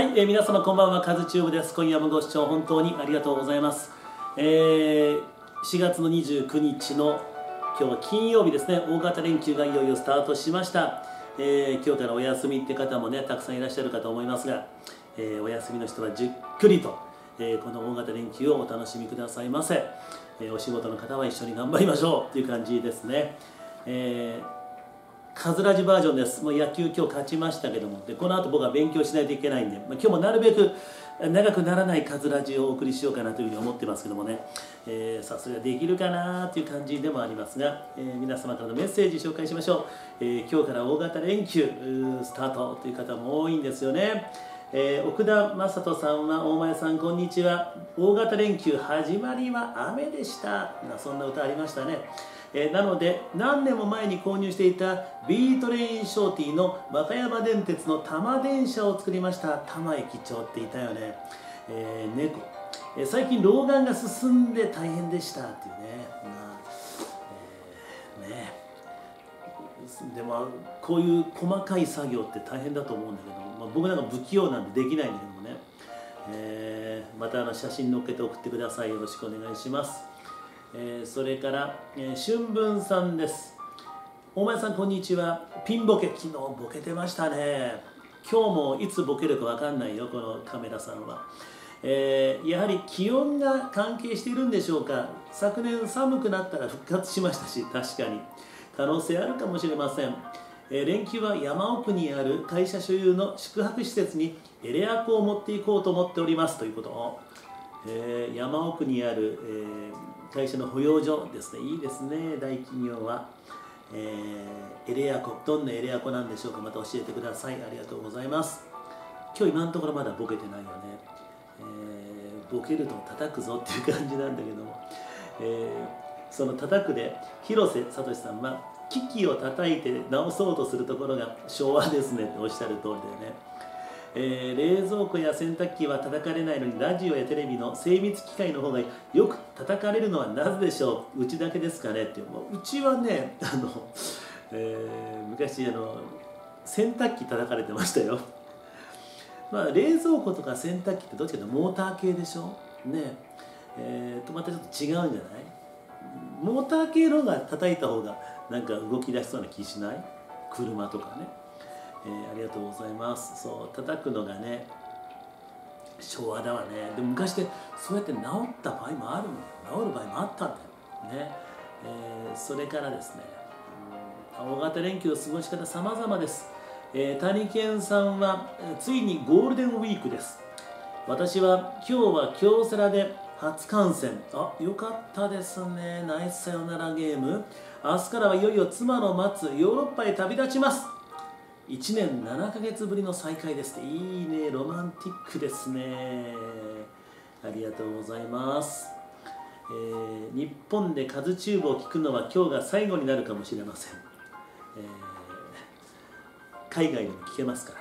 はい、皆様こんばんは、カズチューブです。今夜もご視聴本当にありがとうございます。4月の29日の今日は金曜日ですね。大型連休がいよいよスタートしました。今日からお休みって方もね、たくさんいらっしゃるかと思いますが、お休みの人はじっくりと、この大型連休をお楽しみくださいませ。お仕事の方は一緒に頑張りましょうという感じですね。カズラジバージョンです。もう野球今日勝ちましたけども、でこの後僕は勉強しないといけないんで、今日もなるべく長くならないカズラジをお送りしようかなというふうに思ってますけどもね、さすができるかなという感じでもありますが、皆様からのメッセージ紹介しましょう。今日から大型連休スタートという方も多いんですよね。奥田正人さんは、大前さんこんにちは。大型連休始まりは雨でした。そんな歌ありましたね。なので何年も前に購入していたビートレインショーティーの和歌山電鉄の多摩電車を作りました。多摩駅長っていたよね。猫、最近老眼が進んで大変でしたっていうね。でもこういう細かい作業って大変だと思うんだけど、僕なんか不器用なんでできないんだけどもね、また写真載っけて送ってください。よろしくお願いします。それから、春分さんです。大前さんこんにちは。ピンボケ、昨日ボケてましたね。今日もいつボケるか分かんないよ、このカメラさんは。やはり気温が関係しているんでしょうか。昨年寒くなったら復活しましたし、確かに可能性あるかもしれません。連休は山奥にある会社所有の宿泊施設にエレアコを持っていこうと思っておりますということを、山奥にある、会社の保養所ですね。いいですね、大企業は。エレアコ、どんなエレアコなんでしょうか。また教えてください。ありがとうございます。今日今のところまだボケてないよね。ボケると叩くぞっていう感じなんだけども、その叩くで広瀬聡さんは機器を叩いて直そうとするところが昭和ですねっておっしゃる通りだよね。冷蔵庫や洗濯機は叩かれないのにラジオやテレビの精密機械の方がよく叩かれるのはなぜでしょう。うちだけですかねって。うちはね、昔洗濯機叩かれてましたよ。冷蔵庫とか洗濯機ってどっちかというとモーター系でしょね。とまたちょっと違うんじゃない。モーター系の方が叩いた方がなんか動き出しそうな気しない？車とかね。ありがとうございます。そう叩くのがね昭和だわね。でも昔ってそうやって治った場合もあるの。治る場合もあったんだよね。それからですね、大型連休の過ごし方様々です。谷健さんはついにゴールデンウィークです。私は今日は京セラで初観戦。よかったですね。ナイスさよならゲーム。明日からはいよいよ妻の待つヨーロッパへ旅立ちます。1年7ヶ月ぶりの再会です。いいね、ロマンティックですね。ありがとうございます。日本でカズチューブを聞くのは今日が最後になるかもしれません。海外でも聞けますから。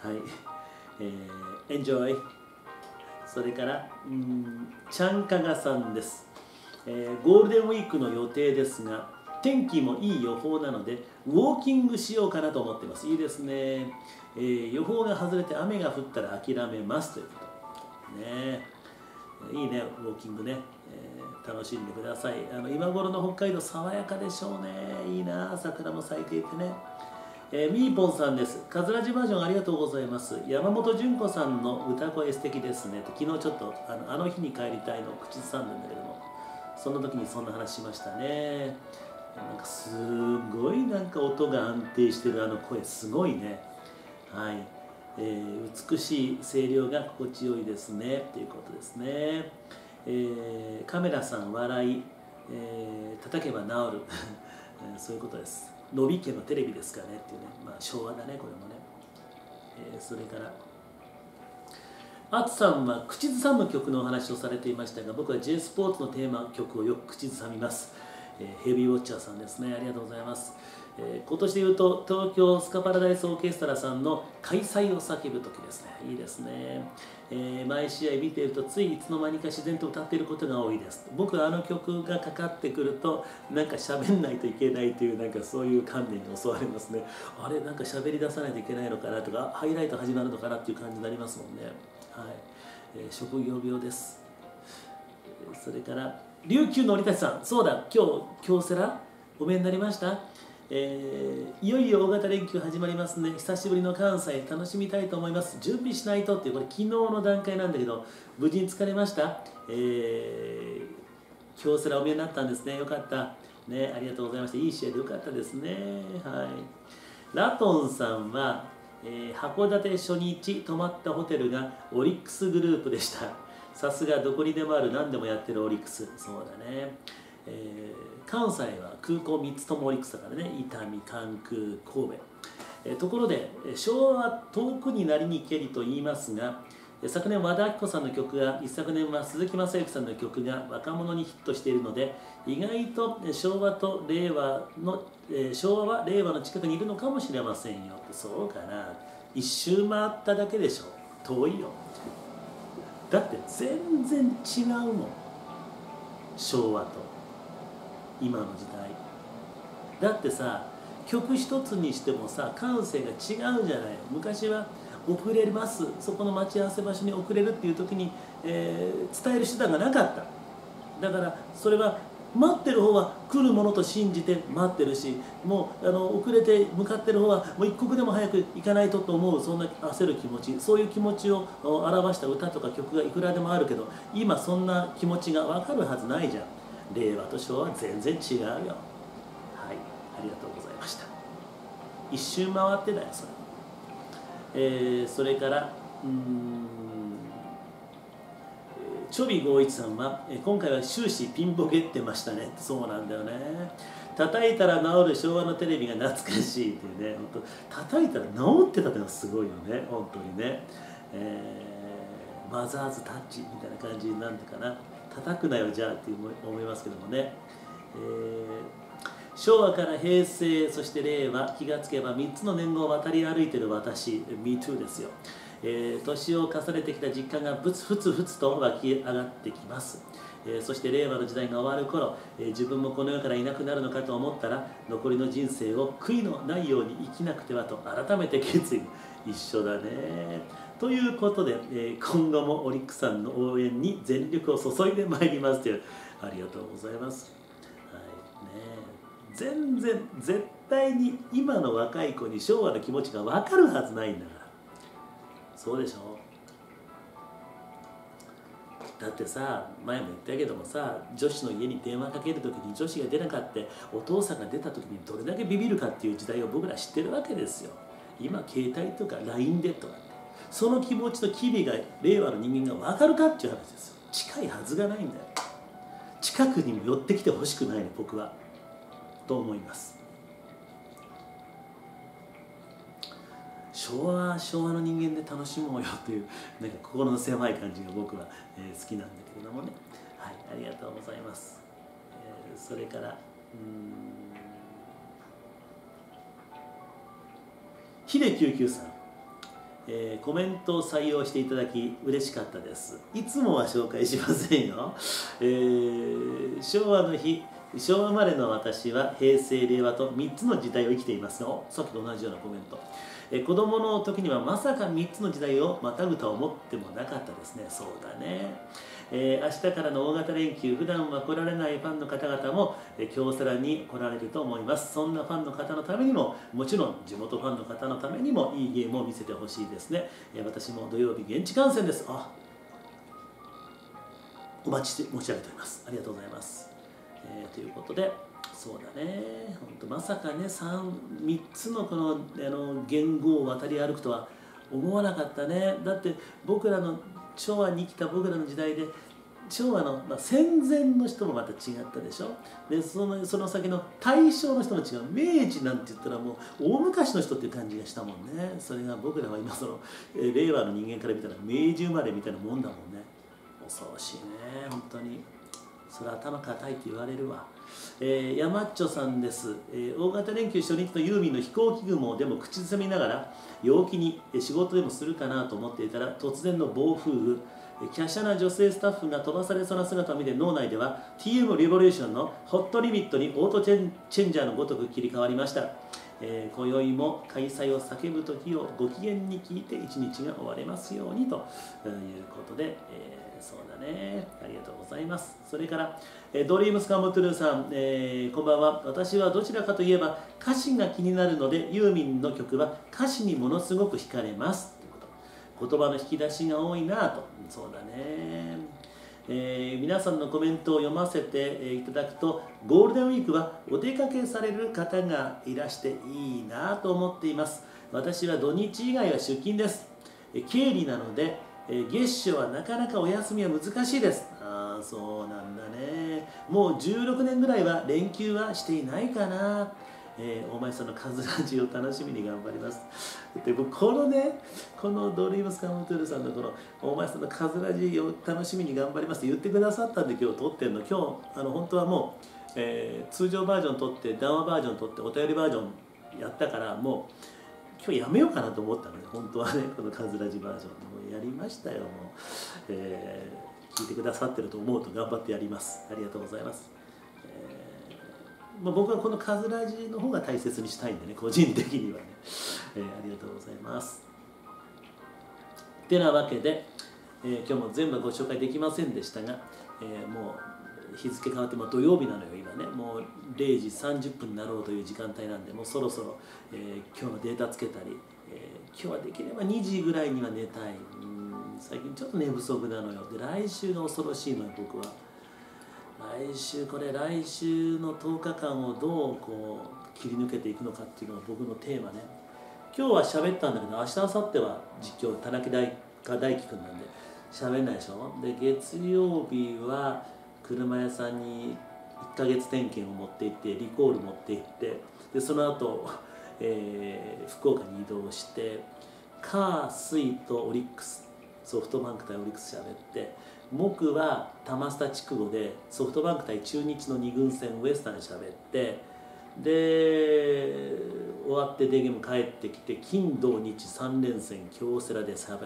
はい。エンジョイ。それからちゃんかがさんです。ゴールデンウィークの予定ですが、天気もいい予報なのでウォーキングしようかなと思っています。いいですね。予報が外れて雨が降ったら諦めますということね。いいね、ウォーキングね。楽しんでください。今頃の北海道爽やかでしょうね。いいな、桜も咲いていてね。みーぽんさんです。カズラジバージョンありがとうございます。山本純子さんの歌声素敵ですね。昨日ちょっとあの日に帰りたいのを口ずさんだんだけども、その時にそんな話しましたね。なんかすごいなんか音が安定してる声すごいね。はい、美しい声量が心地よいですねということですね。カメラさん笑い、叩けば治るそういうことです。野比家のテレビですかねっていうね。昭和だねこれもね。それからあつさんは口ずさむ曲のお話をされていましたが、僕は J スポーツのテーマ曲をよく口ずさみます。ヘビーウォッチャーさんですね。ありがとうございます。 今年でいうと東京スカパラダイスオーケストラさんの開催を叫ぶ時ですね。いいですね。毎試合見ているとついいつの間にか自然と歌っていることが多いです。僕はあの曲がかかってくるとなんか喋んないといけないというなんかそういう観念に襲われますね。あれなんか喋り出さないといけないのかなとかハイライト始まるのかなっていう感じになりますもんね。はい。職業病です。それから琉球の折立さん、そうだ京セラお見えになりました。いよいよ大型連休始まりますね。久しぶりの関西楽しみたいと思います。準備しないとっていうこれ昨日の段階なんだけど無事に疲れました。京セラお見えになったんですね。よかったね、ありがとうございました。いい試合でよかったですね。はい。ラトンさんは、函館初日泊まったホテルがオリックスグループでした。さすがどこにでもある何でもやってるオリックス。そうだね。関西は空港3つともオリックスだからね。伊丹、関空、神戸。ところで昭和は遠くになりにけりと言いますが、昨年和田アキ子さんの曲が一昨年は鈴木雅之さんの曲が若者にヒットしているので意外と昭和は令和の近くにいるのかもしれませんよ。そうかな。一周回っただけでしょ。遠いよ。だって全然違うもん、昭和と今の時代。だってさ曲一つにしてもさ感性が違うじゃない。昔は遅れます、そこの待ち合わせ場所に遅れるっていう時に、伝える手段がなかった。だからそれは待ってる方は来るものと信じて待ってるし、もう遅れて向かってる方はもう一刻でも早く行かないとと思う、そんな焦る気持ち、そういう気持ちを表した歌とか曲がいくらでもあるけど今そんな気持ちが分かるはずないじゃん。令和と昭和は全然違うよ。はい、ありがとうございました。一周回ってだよそれ。それからチョビ51さんは今回は終始ピンボケってましたね。そうなんだよね。叩いたら治る昭和のテレビが懐かしいっていうね。本当叩いたら治ってたってのがすごいよね本当にね。マザーズタッチみたいな感じになるのかな。叩くなよじゃあって思いますけどもね。昭和から平成そして令和、気がつけば3つの年号を渡り歩いている私 MeToo ですよ。年を重ねてきた実感がふつと湧き上がってきます。そして令和の時代が終わる頃、自分もこの世からいなくなるのかと思ったら残りの人生を悔いのないように生きなくてはと改めて決意。一緒だね。ということで、今後もオリックさんの応援に全力を注いでまいりますという、ありがとうございます。はいね、全然絶対に今の若い子に昭和の気持ちが分かるはずないんだから。そうでしょ。だってさ、前も言ったけどもさ、女子の家に電話かける時に女子が出なかったお父さんが出た時にどれだけビビるかっていう時代を僕ら知ってるわけですよ。今携帯とか LINE でとかってその気持ちと機微が令和の人間が分かるかっていう話ですよ。近いはずがないんだよ。近くにも寄ってきてほしくないの僕はと思います。昭和の人間で楽しもうよというなんか心の狭い感じが僕は好きなんだけれどもね。はい、ありがとうございます。それからヒデ99さん、コメントを採用していただき嬉しかったです。いつもは紹介しませんよ。昭和の日、昭和生まれの私は平成令和と3つの時代を生きていますが、さっきと同じようなコメント。子供の時にはまさか3つの時代をまたぐとは思ってもなかったですね。そうだね。明日からの大型連休、普段は来られないファンの方々も京セラに来られると思います。そんなファンの方のためにも、もちろん地元ファンの方のためにもいいゲームを見せてほしいですね。私も土曜日現地観戦です。お待ちして申し上げております。ありがとうございます。ということで、そうだね、本当まさかね 3つのこの言語を渡り歩くとは思わなかったね。だって僕らの昭和に生きた僕らの時代で昭和の、戦前の人もまた違ったでしょ。でその先の大正の人も違う。明治なんて言ったらもう大昔の人っていう感じがしたもんね。それが僕らは今令和の人間から見たら明治生まれみたいなもんだもんね。恐ろしいね本当に。 それは頭固いと言われるわ。山っちょさんです。大型連休初日のユーミンの飛行機雲でも口ずさみながら陽気に仕事でもするかなと思っていたら、突然の暴風雨、華奢な女性スタッフが飛ばされそうな姿を見て、脳内では TM リボリューションのホットリミットにオートチェンジャーのごとく切り替わりました。今宵も開催を叫ぶ時をご機嫌に聞いて一日が終われますようにということで、そうだね、ありがとうございます。それから、ドリームスカムトゥルーさん、こんばんは。私はどちらかといえば歌詞が気になるので、ユーミンの曲は歌詞にものすごく惹かれますということ。言葉の引き出しが多いなと。そうだね。皆さんのコメントを読ませていただくと、ゴールデンウィークはお出かけされる方がいらしていいなと思っています。私は土日以外は出勤です。経理なので月初はなかなかお休みは難しいです。ああ、そうなんだね。もう16年ぐらいは連休はしていないかな。大前さんのカズラジを楽しみに頑張ります。で僕このね、このドリームスカムトゥルさんのこの大前さんのカズラジを楽しみに頑張りますって言ってくださったんで今日撮ってるの。今日本当はもう、通常バージョン撮って談話バージョン撮ってお便りバージョンやったから、もう今日やめようかなと思ったので、本当はね、このカズラジバージョンもうやりましたよ。もう、聞いてくださってると思うと頑張ってやります。ありがとうございます。僕はこのカズラジの方が大切にしたいんでね、個人的にはね、ありがとうございます。てなわけで、今日も全部ご紹介できませんでしたが、もう日付変わって、土曜日なのよ今ね。もう0時30分になろうという時間帯なんで、もうそろそろ、今日のデータつけたり、今日はできれば2時ぐらいには寝たい。最近ちょっと寝不足なのよ。で来週が恐ろしいのよ。僕は来週の10日間をどう切り抜けていくのかっていうのが僕のテーマね。今日は喋ったんだけど、明日明後日は実況田中大輝くんなんで喋んないでしょ。で月曜日は車屋さんに1ヶ月点検を持って行って、リコール持って行って、でその後、福岡に移動して、火水とオリックス、ソフトバンク対オリックス喋って、木は玉下筑後でソフトバンク対中日の2軍戦ウエスタン喋って、で終わってデーゲーム帰ってきて、金土日3連戦京セラで喋って、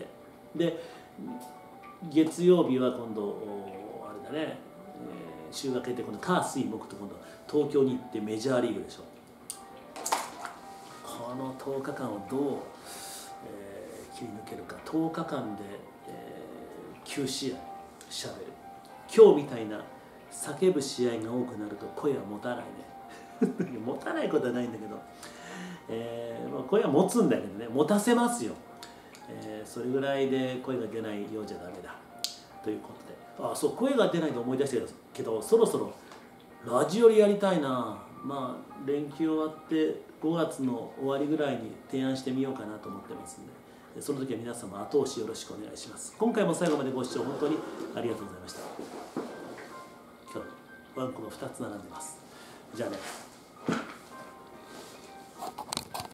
で月曜日は今度あれだね、週明けで今度火水木と今度東京に行ってメジャーリーグでしょ。この10日間をどう、切り抜けるか。10日間で、9試合しゃべる。今日みたいな叫ぶ試合が多くなると声は持たないね持たないことはないんだけど、声は持つんだけどね、持たせますよ。それぐらいで声が出ないようじゃダメだということで、そう声が出ないと思い出したけど、そろそろラジオでやりたいな。連休終わって5月の終わりぐらいに提案してみようかなと思ってますんで、その時は皆様後押しよろしくお願いします。今回も最後までご視聴本当にありがとうございました。今日ワンコが2つ並んでます。じゃあね。